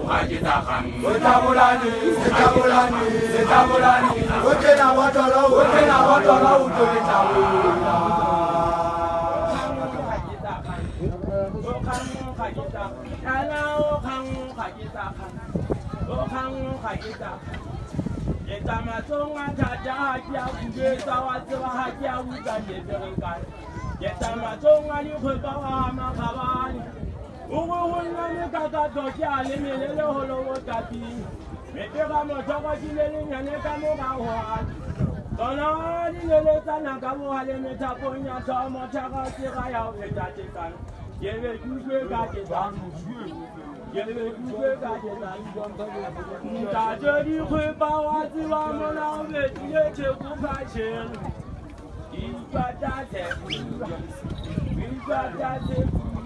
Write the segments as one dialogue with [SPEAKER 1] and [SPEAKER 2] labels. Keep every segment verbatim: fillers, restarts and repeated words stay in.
[SPEAKER 1] Setabulani, setabulani, setabulani. Wote na watolo, wote na watolo utulitabula.
[SPEAKER 2] Yetamatonga jaja haja kugeza watu haja uganje berengani. Yetamatonga ni kubawa makabani. Uwuna ni kaka tokia ni milele holo wotati. Metega motoko jilele nyane kamo kahuani. Tona ni lele sana kamo hale metaponya tomo chaka sika ya wetatikani. Yewe kujwe gaje damu. Yewe kujwe gaje damu. Mtajeri kubawa ziwa mona wetiye chekupacheni. Ibatate. Ibatate.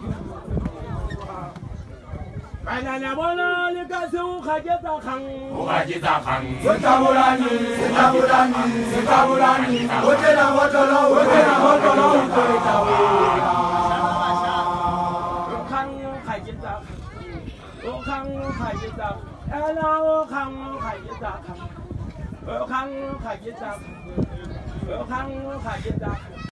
[SPEAKER 2] Banana bona likase ukajeta khang
[SPEAKER 1] ukajeta khang setabulani setabulani setabulani wote na watolo wote na watolo utulitabula
[SPEAKER 2] khang ukajeta khang ukajeta ala khang ukajeta khang khang ukajeta khang ukajeta